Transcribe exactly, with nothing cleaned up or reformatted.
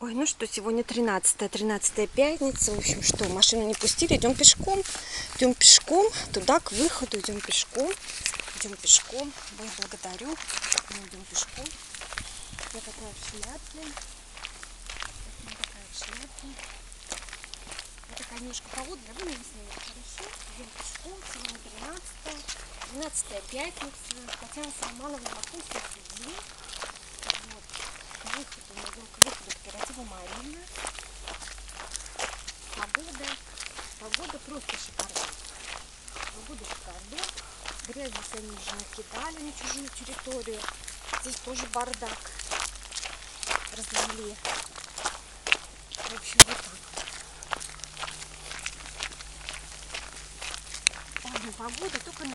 Ой, ну что, сегодня тринадцатое, тринадцатая пятница. В общем, что, машину не пустили, идем пешком. Идем пешком туда, к выходу, идем пешком. Идем пешком. Ой, благодарю. Мы идем пешком. Я такая в шляпе. Я такая в шляпе. Я такая немножко холодная, вы не снимете. Хорошо? Идем пешком. Сегодня тринадцатое. тринадцатая пятница. Татьяна Салманова на курсе судьи. Вот. К выходу, мы идем к выходу кооператива Марина. Погода. Погода просто шикарная. Погода шикарная. Грязь здесь они уже накидали на чужую территорию. Здесь тоже бардак. Размели. В общем, вот так. Ладно, погода только на